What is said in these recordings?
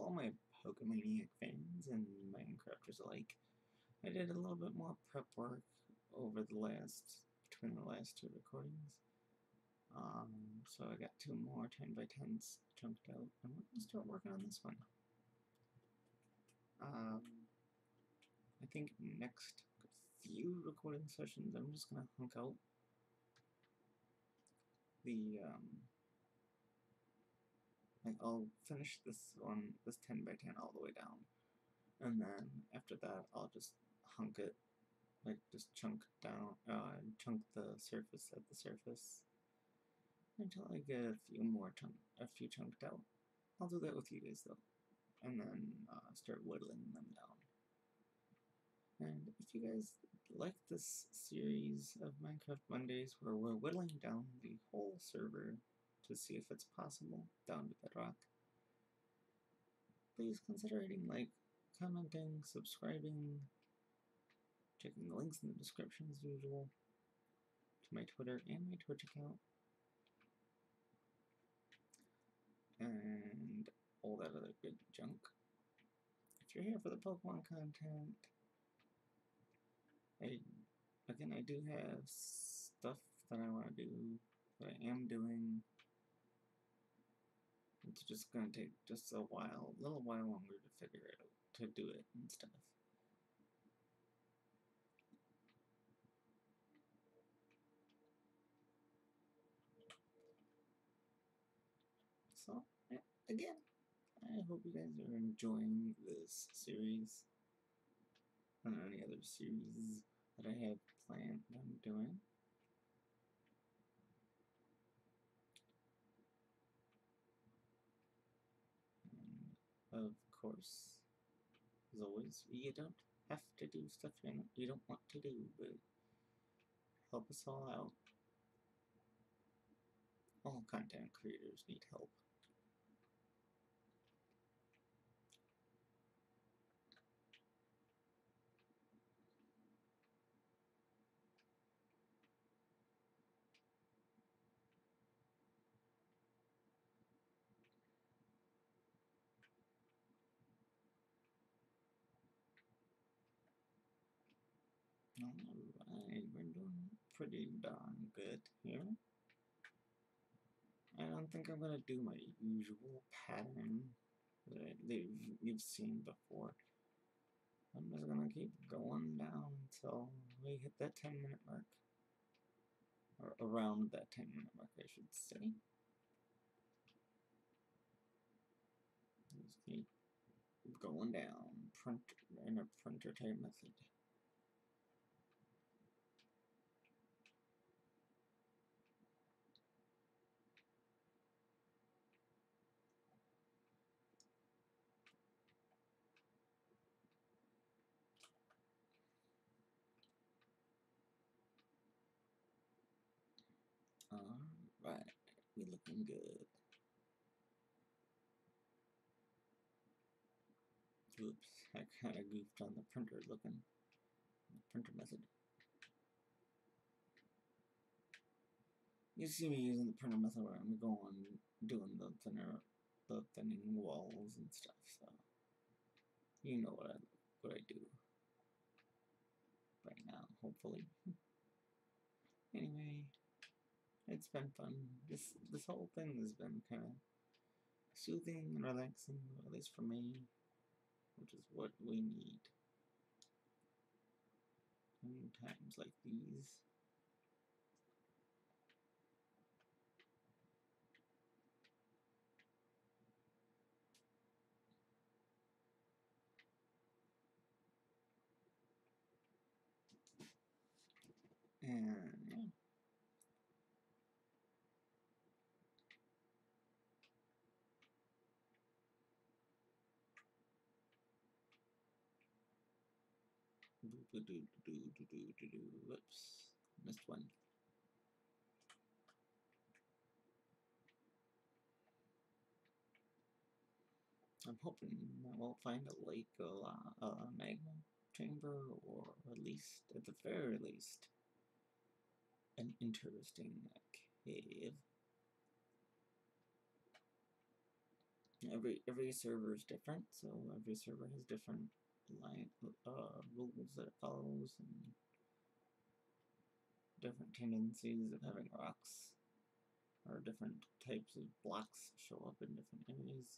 all my Pokemaniac fans and Minecrafters alike. I did a little bit more prep work over between the last two recordings. So I got 2 more 10x10s chunked out, and we're gonna start working on this one. I think next few recording sessions, I'm just gonna hunk out the, like, I'll finish this 10x10 all the way down, and then after that, I'll just hunk it, like, just chunk down, chunk the surface at the surface, until I get a few chunked out. I'll do that with you guys, though, and then, start whittling them down. And if you guys like this series of Minecraft Mondays where we're whittling down the whole server to see if it's possible down to bedrock, please consider hitting like, commenting, subscribing, checking the links in the description as usual to my Twitter and my Twitch account, and all that other good junk. If you're here for the Pokemon content, I do have stuff that I want to do, that I am doing. It's just gonna take just a little while longer to figure it out, to do it and stuff. So, again, I hope you guys are enjoying this series and any other series that I have planned on doing. And of course, as always, you don't have to do stuff you don't want to do, but help us all out. All content creators need help. Alright, we're doing pretty darn good here. I don't think I'm gonna do my usual pattern that you've seen before. I'm just gonna keep going down until we hit that 10-minute mark. Or around that 10-minute mark, I should say. Just keep going down in a printer type method. Alright, we looking good. Oops, I kinda goofed on the printer printer method. You see me using the printer method where I'm doing the thinning walls and stuff, so you know what I do right now, hopefully. Anyway, it's been fun. This whole thing has been kind of soothing and relaxing, at least for me, which is what we need in times like these. And yeah. Whoops, missed one. I'm hoping that we'll find a lake, a magma chamber, or at least, at the very least, an interesting cave. Every server is different, so every server has different rules that it follows and different tendencies of having rocks or different types of blocks show up in different areas.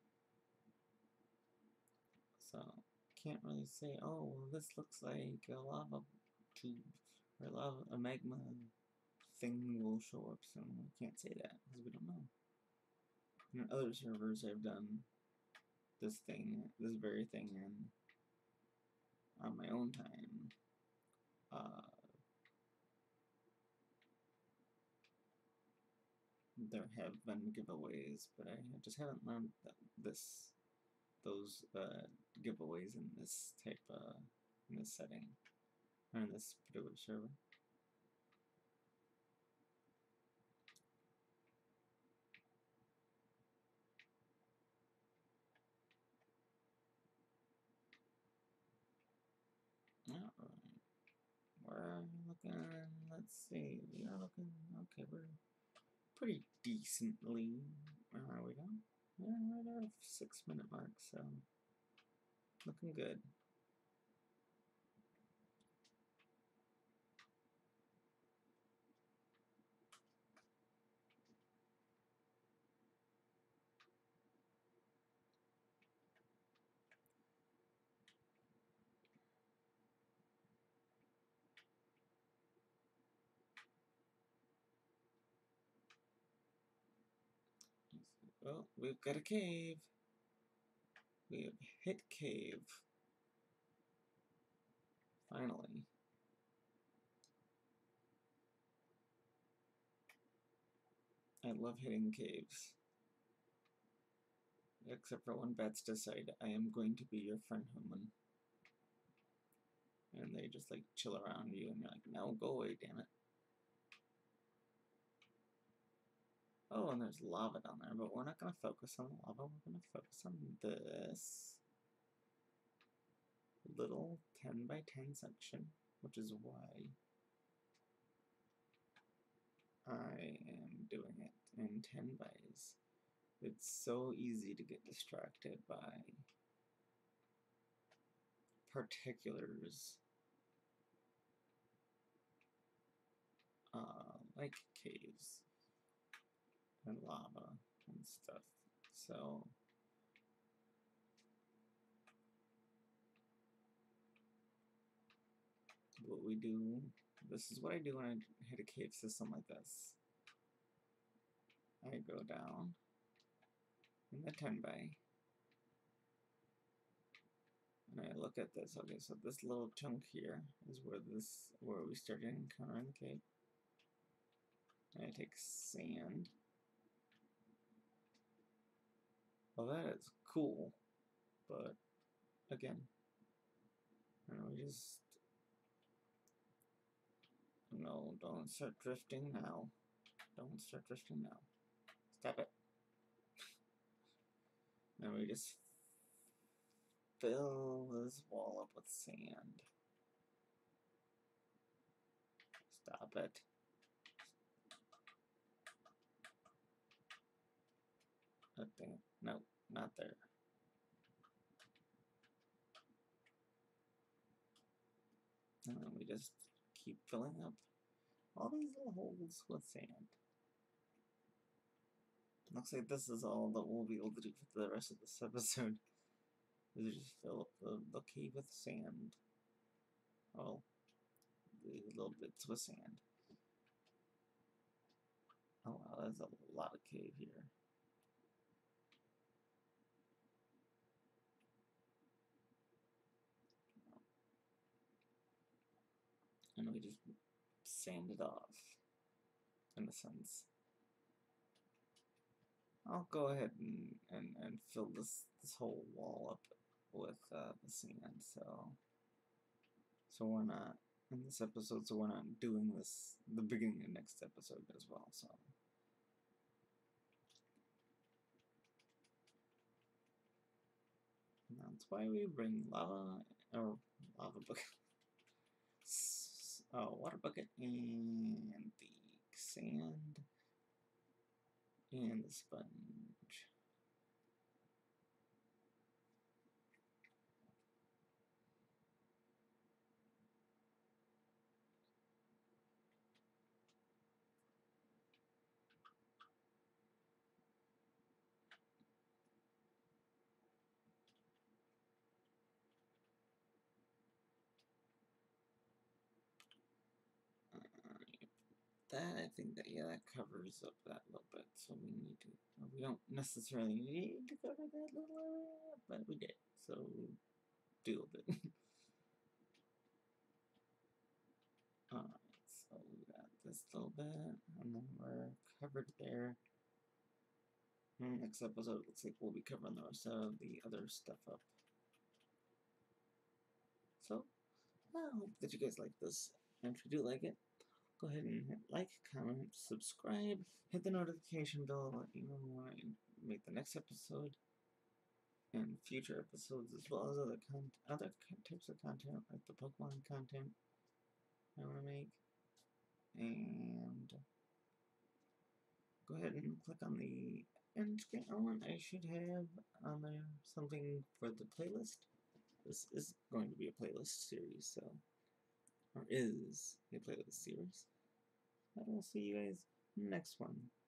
So can't really say, oh, well, this looks like a lava tube or a magma thing will show up soon. We can't say that because we don't know. In other servers, I've done this very thing on my own time. There have been giveaways, but I just haven't learned those giveaways in this in this setting, or in this particular server. Alright. We're looking, let's see, we are looking, okay, we're pretty decently, where are we now? Yeah, right at a 6-minute mark, so looking good. Well, we've got a cave. We have hit cave. Finally. I love hitting caves. Except for when bats decide, I am going to be your friend, human. And they just like chill around you and you're like, no, go away, damn it. Oh, and there's lava down there, but we're not going to focus on lava. We're going to focus on this little 10 by 10 section, which is why I am doing it in 10 bys. It's so easy to get distracted by particulars like caves and lava and stuff. So what we do, this is what I do when I hit a cave system like this. I go down in the 10 by and I look at this. Okay, so this little chunk here is where we started encountering the cave. And I take sand. Well, that is cool, but again, we just no, don't start drifting now. Don't start drifting now. Stop it. Now we just fill this wall up with sand. Stop it. Okay, no, not there. And then we just keep filling up all these little holes with sand. Looks like this is all that we'll be able to do for the rest of this episode. Is just fill up the cave with sand. Well, the little bits with sand. Oh wow, there's a lot of cave here. And we just sand it off, in a sense. I'll go ahead and fill this whole wall up with the sand, so we're not in this episode, so we're not doing this the beginning of next episode as well, so. And that's why we bring lava bucket, water bucket, and the sand, and the sponge. that, I think that, yeah, that covers up that little bit. So we don't necessarily need to cover that little area, but we did. So deal with it. Alright, so we got this little bit, and then we're covered there. Next episode, looks like we'll be covering the rest of the other stuff up. So, I hope that you guys like this. And if you do like it, go ahead and hit like, comment, subscribe, hit the notification bell to let you know when I make the next episode, and future episodes, as well as other types of content, like the Pokemon content I want to make. And go ahead and click on the end screen element. I should have on there something for the playlist. This is going to be a playlist series, so, or is a playlist series. I will see you guys next one.